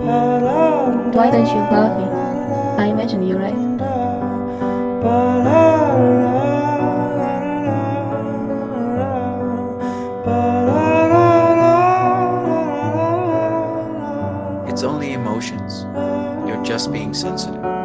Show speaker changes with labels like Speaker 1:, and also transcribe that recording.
Speaker 1: Why don't you love me? I imagine you right.
Speaker 2: It's only emotions. You're just being sensitive.